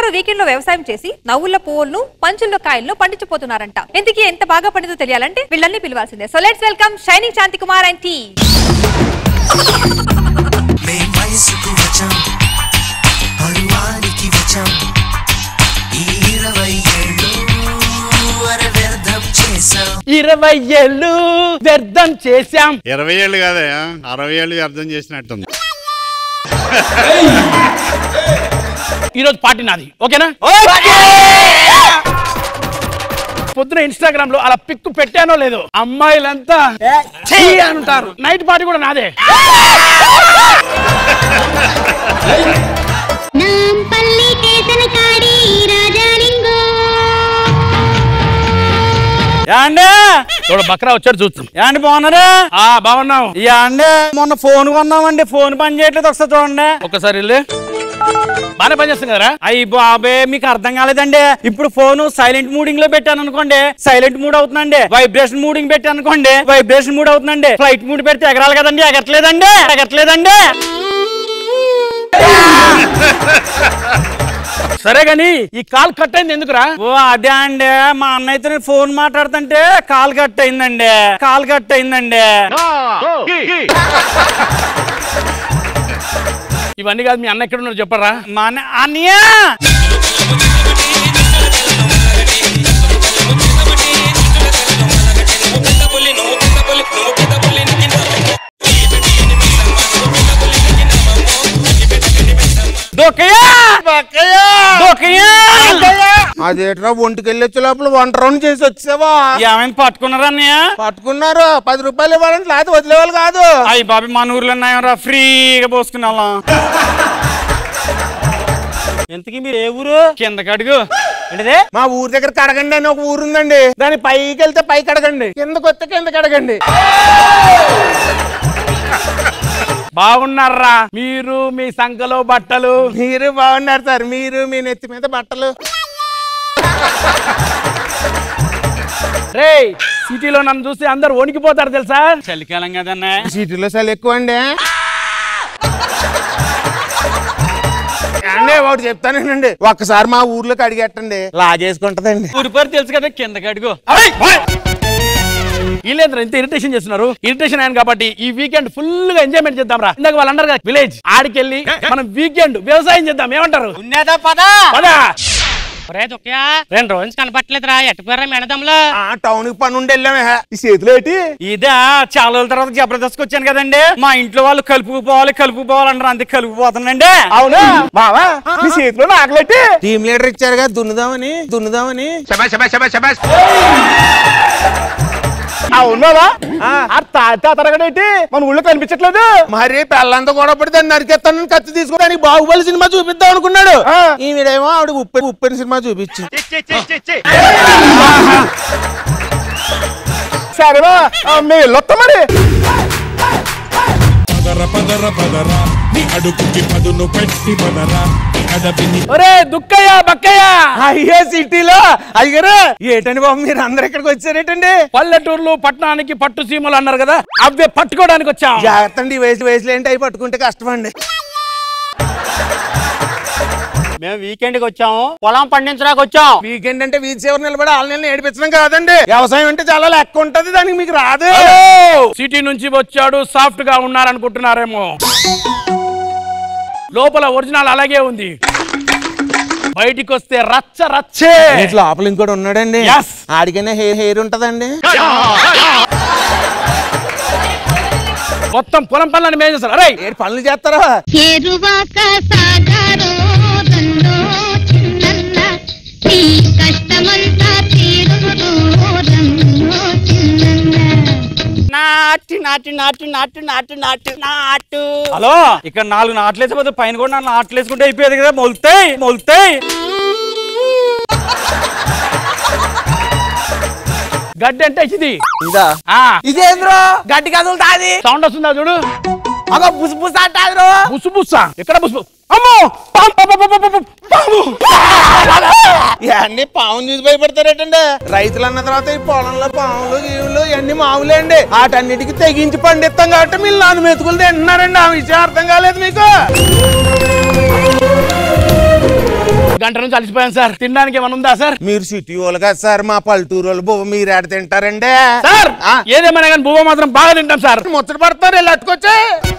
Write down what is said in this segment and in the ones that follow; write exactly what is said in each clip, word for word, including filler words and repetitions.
కూడా వీకెండ్ లో వ్యవసాయం చేసి నవ్వుల పువ్వులను పంచుల్లో కాయలను పండించిపోతున్నారంట. ఇంతకీ ఎంత బాగా పండిందో తెలియాలంటే వీళ్ళని పిలవాల్సిందే. So let's welcome shining Shanti Kumar and T. ఇరవై ఏళ్ళు వ్యర్థం చేశాం. ఇరవై ఏళ్ళు కాదా, అరవై ఏళ్ళు వ్యర్థం చేసినట్టుంది. ఈరోజు పార్టీ నాది, ఓకేనా? పొద్దున ఇన్స్టాగ్రామ్ లో అలా పిక్ పెట్టానో లేదో అమ్మాయిలంతా అంటారు. నైట్ పార్టీ కూడా నాదే. బక్రా వచ్చాడు చూస్తాం. ఏండి బాగున్నారా? బాగున్నాం. అండి మొన్న ఫోన్ కొన్నామండి, ఫోన్ పని చేయట్లేదు, ఒకసారి చూడండి. ఒకసారి వెళ్ళి బాగా పనిచేస్తుంది కదా. అయ్యి బాబే మీకు అర్థం కాలేదండి. ఇప్పుడు ఫోన్ సైలెంట్ మూడింగ్ లో పెట్టాను అనుకోండి, సైలెంట్ మూడ్ అవుతుందండి. వైబ్రేషన్ మూడింగ్ పెట్టాను అనుకోండి, వైబ్రేషన్ మూడ్ అవుతుందండి. ఫ్లైట్ మూడ్ పెడితే ఎగరాలి కదండి, ఎగట్లేదండి ఎగట్లేదండి సరే గాని ఈ కాల్ కట్ అయింది ఎందుకురా? ఓ అదే అండి, మా అన్నయ్యతో నేను ఫోన్ మాట్లాడుతుంటే కాల్ కట్ అయిందండి కాల్ కట్ అయిందండి ఇవన్నీ కాదు, మీ అన్న ఎక్కడ ఉన్నారు చెప్పరా? మా అన్నయ్య అదేట్రా ఒంటికెళ్ళి వచ్చే లోపల వంట రౌండ్ చేసి వచ్చావా? ఏమైనా పట్టుకున్నారా అన్నయ్య? పట్టుకున్నారు. పది రూపాయలు ఇవ్వాలంటే లేకపోతే వదిలేవాళ్ళు కాదు. అయ్యి బాబీ మన ఊర్లో ఉన్నాయరా, ఫ్రీగా పోసుకునే వాళ్ళం. ఎంతకీ మీరు ఏ ఊరు? కిందకి అడుగు. ఏంటిదే? మా ఊరి దగ్గర కడగండి అని ఒక ఊరు ఉందండి. దాని పైకి వెళ్తే పైకి అడగండి, కిందకి వస్తే కిందకి అడగండి. బాగున్నారా మీరు? మీ సంఖలో బట్టలు. మీరు బాగున్నారు సార్, మీరు మీ నెత్తి మీద బట్టలు. రే సిటీలో నన్ను చూసి అందరు వణికిపోతారు తెలుసా? చలికాలం కదన్నా, సిటీలో చలి ఎక్కువ అండి. అండి ఒకటి చెప్తానండి, ఒక్కసారి మా ఊర్లోకి అడిగెట్టండి, లాగేసుకుంటదండి. ఊరి పేరు తెలుసు కదా, కిందకి అడుగు. వీళ్ళేంద్ర ఇంత ఇరిటేషన్ చేస్తున్నారు? ఇరిటేషన్ అయ్యాను కాబట్టి ఈ వీకెండ్ ఫుల్ గా ఎంజాయ్మెంట్ చేద్దాం రా. ఇందాక వాళ్ళు అన్నారు కదా విలేజ్, ఆడికెళ్ళి మనం వీకెండ్ వ్యవసాయం చేద్దాం. ఏమంటారు? రెండు రోజులు కనపట్లేదురా, ఎట్టుపోయారా మేడదంలో? టౌన్ కి పని ఉండి వెళ్ళామే. ఈ చేతులు ఏంటి? ఇదా చాలా రోజుల తర్వాత జబర్దస్త్ వచ్చాను కదండి. మా ఇంట్లో వాళ్ళు కలుపుకుపోవాలి కలుపుకోవాలంటారు, అందుకే కలుపుకుపోతానండి. అవునా బావా? ఈ చేతిలో ఆకలేటి టీమ్ లీడర్ ఇచ్చారు కదా, దున్నుదామని దున్నుదామని. అవును తరగడేంటి మన ఊళ్ళో కనిపించట్లేదు. మరి పెళ్ళంతా కూడా పడి దాన్ని నరికేస్తానని కత్తి తీసుకోవడానికి బాహుబలి సినిమా చూపిద్దాం అనుకున్నాడు. ఈవిడేమో ఆవిడ ఉప్పె ఉప్పెని సినిమా చూపించి. సరేవా మేము వెళ్ళొస్తాం మరి. ఒరే దుక్కయ్య బక్కయ్య, అయ్యే సిటీలో అయ్యారు ఏటండి బాబు మీరు అందరు ఇక్కడికి వచ్చారేటండి? పల్లెటూర్లు పట్టణానికి పట్టు సీమలు అన్నారు కదా, అవే పట్టుకోవడానికి వచ్చాం. జాగ్రత్త అండి, వయసు వయసులో ఏంటి అవి పట్టుకుంటే కష్టమండి. మేము వీకెండ్ కి వచ్చాము, పొలం పండించడానికి వచ్చాం. వీకెండ్ అంటే వీధి చివరి నిలబడి వాళ్ళ నెలని ఏడిపించడం కాదండి. వ్యవసాయం అంటే చాలా లెక్క ఉంటది, దానికి మీకు రాదు. సిటీ నుంచి వచ్చాడు, సాఫ్ట్ గా ఉన్నారనుకుంటున్నారేమో. లోపల ఒరిజినల్ అలాగే ఉంది, బయటికి వస్తే రచ్చ రచ్చే. లోపల ఇంకోటి ఉన్నాడండి, ఆడికైనా హెయిర్ హెయిర్ ఉంటదండి. మొత్తం పొలం పనులను మేం చేస్తారు. అరే ఏడు పనులు చేస్తారా? నాటు నాటు నాటు నాటు నాటు నాటు నాటు. హలో, ఇక్కడ నాలుగు నాట్లు వేసిపోతే పైన కూడా నాలుగు నాట్లు వేసుకుంటే అయిపోయేది కదా. మొలుతాయి మొలుతాయి. గడ్డి అంటే ఇది ఇదా? ఇదేంద్రో గడ్డి కదులుతాది, సౌండ్ వస్తుందా చూడు. అగో బుస్ బుస్ అంటారు. బుసు బుస్సా? ఎక్కడ బుసు? అమ్మో ఇవన్నీ పాము చూసి భయపడతారేటండి. రైతులు అన్న తర్వాత ఈ పొలంలో పాములు గీవులు ఇవన్నీ మామూలే అండి. వాటన్నిటికి తెగించి పండిస్తాం కాబట్టి మీరు నాలుగు మెతుకులు తింటున్నారండి. ఆ విషయం అర్థం కాలేదు మీకు? గంట నుంచి అలసిపోయాను సార్, తినడానికి ఏమైనా ఉందా సార్? మీరు సిటీ వాళ్ళు కదా సార్, మా పల్లెటూరు వాళ్ళు బువ్వ మీరు ఆడ తింటారండి సార్. ఏదేమైనా కానీ బువ్వ మాత్రం బాగా తింటాం సార్. ముచ్చట పడతారు వెళ్ళి అట్టుకొచ్చే.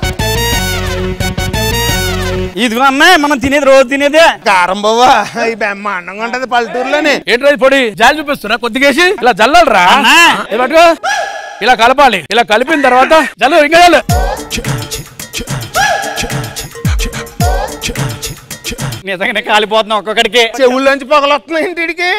ఇదిగో అమ్మాయి మనం తినేది రోజు తినేదే కారం బువ్వ ఈ బ్రహ్మాండంగా ఉంటది పల్లెటూరులోనే. ఏంటి రోజు పొడి జాలి చూపిస్తున్నా కొద్దిగేసి ఇలా జల్లరా పట్టుకో. ఇలా కలపాలి, ఇలా కలిపిన తర్వాత జల్లు ఇంకా జల్లు. నిజంగానే కాలిపోతున్నాం ఒక్కొక్కడికి. చెవుల్లోంచి పొగలు వస్తున్నాయి ఇంటికి.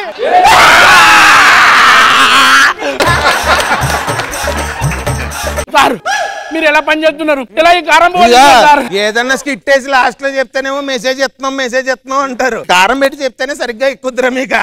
సార్ మీరు ఎలా పని చేస్తున్నారు? ఇలా ఈ కారం ఏదన్నా స్కిట్ వేసి లాస్ట్ లో చెప్తేనేమో మెసేజ్ ఇస్తున్నాం మెసేజ్ ఇస్తున్నాం అంటారు. కారం పెట్టి చెప్తేనే సరిగ్గా ఎక్కుద్దురా మీక.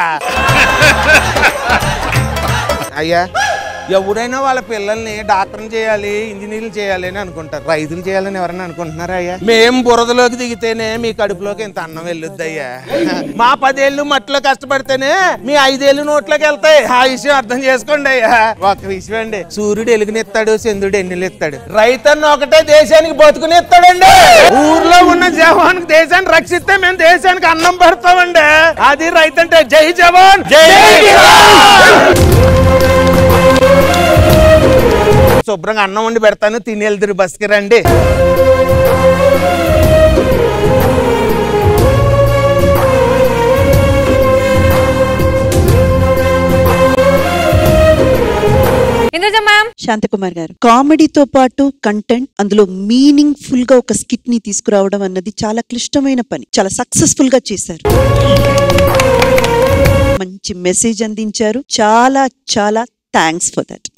అయ్యా ఎవరైనా వాళ్ళ పిల్లల్ని డాక్టర్ని చేయాలి, ఇంజనీర్లు చేయాలి అని అనుకుంటారు. రైతులు చేయాలని ఎవరైనా అనుకుంటున్నారా అయ్యా? మేం బురదలోకి దిగితేనే మీ కడుపులోకి ఇంత అన్నం వెళ్ళొద్దు అయ్యా. మా పదేళ్ళు మట్టిలో కష్టపడితేనే మీ ఐదేళ్ళు నోట్లోకి వెళ్తాయి. ఆ విషయం అర్థం చేసుకోండి అయ్యా. ఒక విషయం అండి, సూర్యుడు ఎలుగునిస్తాడు, చంద్రుడు ఎన్నెలిస్తాడు. రైతన్న ఒకటే దేశానికి బతుకునిస్తాడండి. ఊర్లో ఉన్న జవానికి దేశాన్ని రక్షిస్తే మేము దేశానికి అన్నం పెడతామండి. అది రైతంటే. జై జవాన్ జై కిసాన్. శుభ్రంగా అన్నం వండి పెడతాను, తిని వెళ్తురు బస్కి రండి. శాంతకుమార్ గారు, కామెడీతో పాటు కంటెంట్, అందులో మీనింగ్ ఫుల్ గా ఒక స్కిట్ ని తీసుకురావడం అన్నది చాలా క్లిష్టమైన పని. చాలా సక్సెస్ఫుల్ గా చేశారు. మంచి మెసేజ్ అందించారు. చాలా చాలా థ్యాంక్స్ ఫర్ దట్.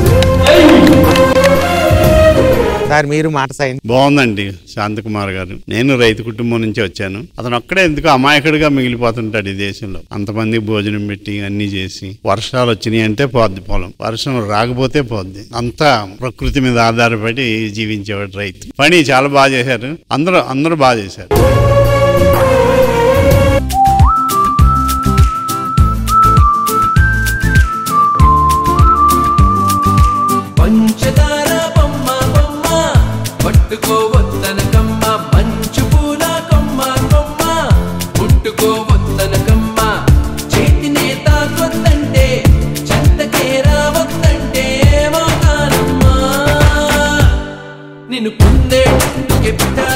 సార్ మీరు మాట సాయం. బాగుందండి శాంతకుమార్ గారు. నేను రైతు కుటుంబం నుంచి వచ్చాను. అతను ఒక్కడే ఎందుకు అమాయకుడిగా మిగిలిపోతుంటాడు ఈ దేశంలో. అంతమంది భోజనం పెట్టి అన్ని చేసి వర్షాలు వచ్చినాయి అంటే పోద్ది పొలం, వర్షం రాకపోతే పోద్ది. అంతా ప్రకృతి మీద ఆధారపడి జీవించేవాడు రైతు. పని చాలా బాగా చేశారు. అందరూ అందరూ బాగా చేశారు. పంచదార బొమ్మ బొమ్మ పట్టుకోవద్దనకమ్మ, మంచు పూల కొమ్మ కొమ్మ పుట్టుకోవద్దనకమ్మ, చేతినే తాకొద్దంటే చెంతకే రావద్దంటే మోకానమ్మ, నిన్ను పొందేందుకే బిడ్డ